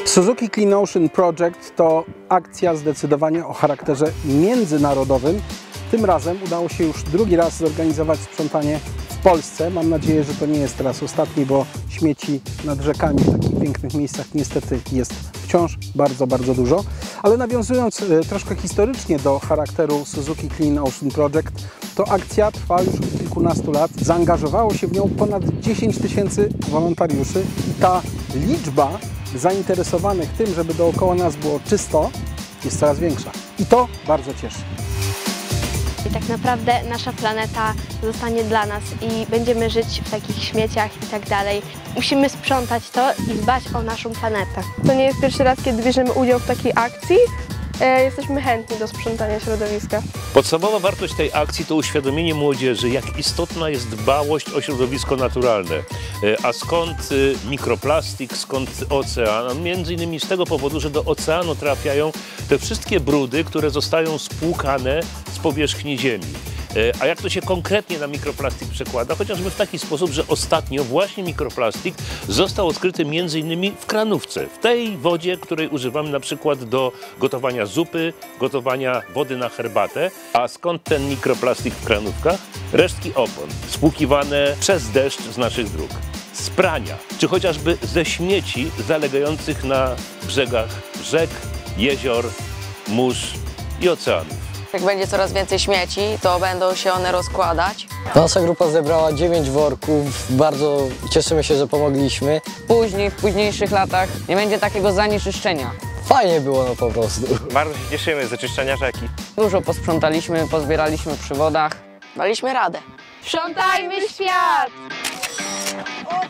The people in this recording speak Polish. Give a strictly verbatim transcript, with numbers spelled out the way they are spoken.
Suzuki Clean Ocean Project to akcja zdecydowanie o charakterze międzynarodowym. Tym razem udało się już drugi raz zorganizować sprzątanie w Polsce. Mam nadzieję, że to nie jest teraz ostatni, bo śmieci nad rzekami w takich pięknych miejscach niestety jest wciąż bardzo, bardzo dużo. Ale nawiązując troszkę historycznie do charakteru Suzuki Clean Ocean Project, to akcja trwa już od kilkunastu lat. Zaangażowało się w nią ponad dziesięć tysięcy wolontariuszy i ta liczba zainteresowanych tym, żeby dookoła nas było czysto, jest coraz większa. I to bardzo cieszy. I tak naprawdę nasza planeta zostanie dla nas i będziemy żyć w takich śmieciach i tak dalej. Musimy sprzątać to i dbać o naszą planetę. To nie jest pierwszy raz, kiedy bierzemy udział w takiej akcji. E, jesteśmy chętni do sprzątania środowiska. Podstawowa wartość tej akcji to uświadomienie młodzieży, jak istotna jest dbałość o środowisko naturalne. A skąd mikroplastik, skąd ocean? Między innymi z tego powodu, że do oceanu trafiają te wszystkie brudy, które zostają spłukane z powierzchni Ziemi. A jak to się konkretnie na mikroplastik przekłada? Chociażby w taki sposób, że ostatnio właśnie mikroplastik został odkryty między innymi w kranówce, w tej wodzie, której używamy na przykład do gotowania zupy, gotowania wody na herbatę. A skąd ten mikroplastik w kranówkach? Resztki opon, spłukiwane przez deszcz z naszych dróg, z prania, czy chociażby ze śmieci zalegających na brzegach rzek, jezior, mórz i oceanów. Jak będzie coraz więcej śmieci, to będą się one rozkładać. Nasza grupa zebrała dziewięć worków, bardzo cieszymy się, że pomogliśmy. Później, w późniejszych latach nie będzie takiego zanieczyszczenia. Fajnie było no po prostu. Bardzo się cieszymy z oczyszczania rzeki. Dużo posprzątaliśmy, pozbieraliśmy przy wodach. Daliśmy radę. Sprzątajmy świat!